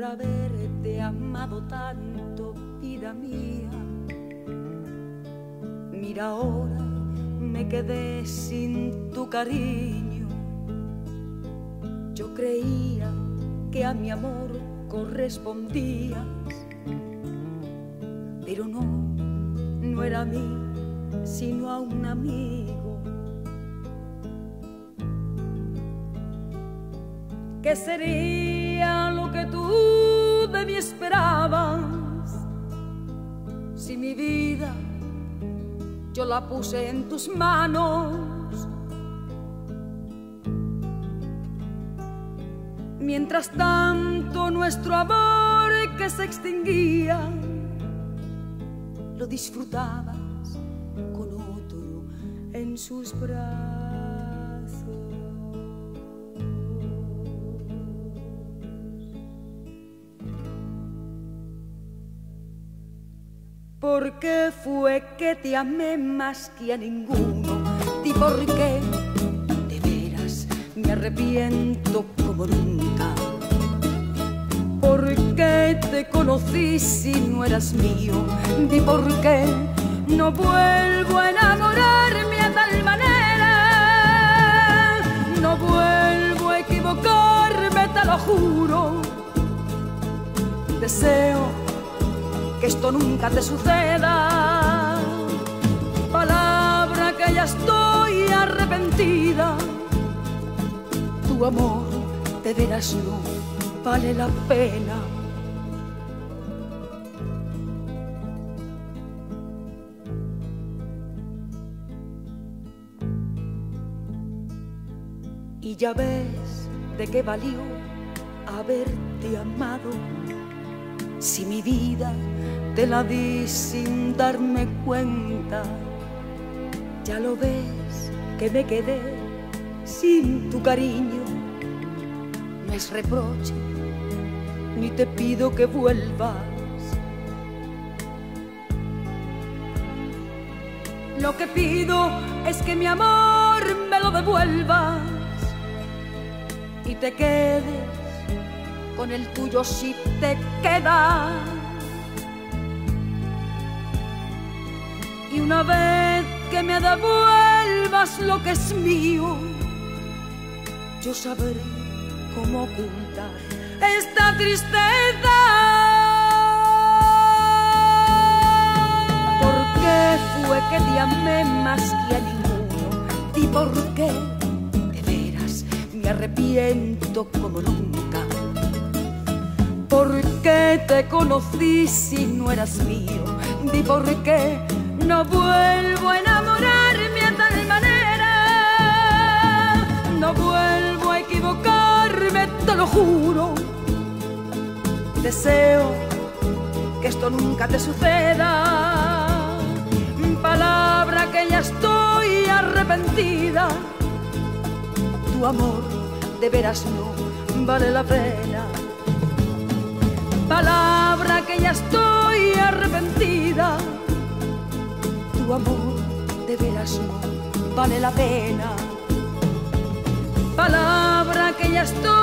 por haberte amado tanto, vida mía. Mira, ahora me quedé sin tu cariño. Yo creía que a mi amor correspondías, pero no, no era a mí, sino a un amigo. ¿Qué sería lo que tú de mí esperabas si mi vida yo la puse en tus manos? Mientras tanto nuestro amor que se extinguía lo disfrutabas con otro en sus brazos. ¿Por qué fue que te amé más que a ninguno? ¿Y por qué de veras me arrepiento como nunca? ¿Por qué te conocí si no eras mío? ¿Y por qué no vuelvo a enamorarme a tal manera? No vuelvo a equivocarme, te lo juro. Deseo que esto nunca te suceda. Palabra que ya estoy arrepentida. Tu amor de veras no vale la pena. Y ya ves de qué valió haberte amado, si mi vida te la di sin darme cuenta. Ya lo ves que me quedé sin tu cariño. No es reproche, ni te pido que vuelvas. Lo que pido es que mi amor me lo devuelvas y te quedes con el tuyo si te queda. Y una vez que me devuelvas lo que es mío, yo sabré cómo ocultar esta tristeza. ¿Por qué fue que te amé más que a ninguno? ¿Y por qué de veras me arrepiento como nunca? ¿Por qué te conocí si no eras mío? ¿Y por qué no vuelvo a enamorarme a tal manera? No vuelvo a equivocarme, te lo juro. Deseo que esto nunca te suceda. Palabra que ya estoy arrepentida. Tu amor de veras no vale la pena. Palabra que ya estoy arrepentida. Tu amor de veras no vale la pena. Palabra que ya estoy